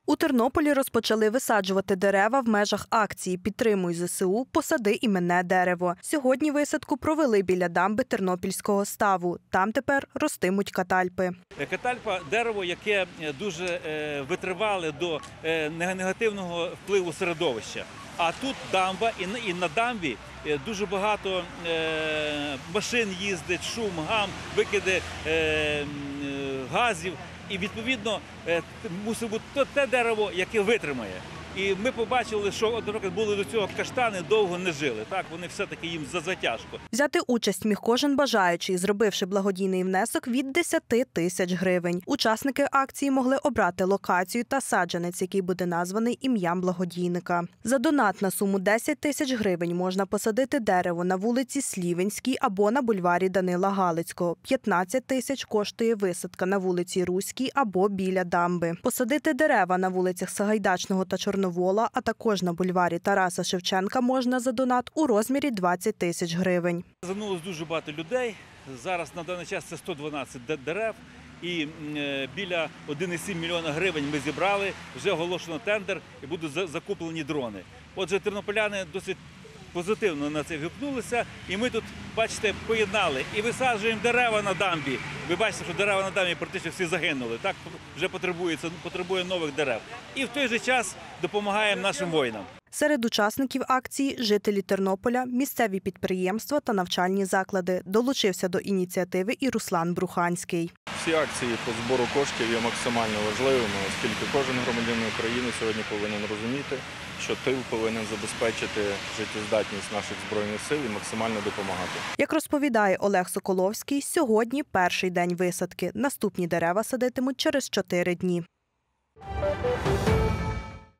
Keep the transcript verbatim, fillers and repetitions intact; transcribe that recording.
У Тернополі розпочали висаджувати дерева в межах акції «Підтримуй ЗСУ. Посади іменне дерево». Сьогодні висадку провели біля дамби Тернопільського ставу. Там тепер ростимуть катальпи. Катальпа – дерево, яке дуже витривале до негативного впливу середовища. А тут дамба, і на дамбі дуже багато машин їздить, шум, гам, викиди газів. І, відповідно, мусить бути те дерево, яке витримає. І ми побачили, що, наприклад, були до цього каштани, довго не жили. Так, вони все-таки їм затяжко. Взяти участь міг кожен бажаючий, зробивши благодійний внесок від десяти тисяч гривень. Учасники акції могли обрати локацію та саджанець, який буде названий ім'ям благодійника. За донат на суму десять тисяч гривень можна посадити дерево на вулиці Слівенській або на бульварі Данила Галицького. п'ятнадцять тисяч коштує висадка на вулиці Руській або біля дамби. Посадити дерева на вулицях Сагайдачного та Чорновола, а також на бульварі Тараса Шевченка можна за донат у розмірі двадцять тисяч гривень. Звернулося дуже багато людей. Зараз на даний час це сто дванадцять дерев. І біля один цілих сім мільйона гривень ми зібрали, вже оголошено тендер і будуть закуплені дрони. Отже, тернополяни досить позитивно на це відгукнулися. І ми тут, бачите, поєднали і висаджуємо дерева на дамбі. Ви бачите, що дерева на дамбі практично всі загинули. Так, вже потребується, потребує нових дерев. І в той же час допомагаємо нашим воїнам. Серед учасників акції – жителі Тернополя, місцеві підприємства та навчальні заклади. Долучився до ініціативи і Руслан Бруханський. Всі акції по збору коштів є максимально важливими, оскільки кожен громадянин України сьогодні повинен розуміти, що тил повинен забезпечити життєздатність наших Збройних сил і максимально допомагати. Як розповідає Олег Соколовський, сьогодні перший день висадки. Наступні дерева садитимуть через чотири дні.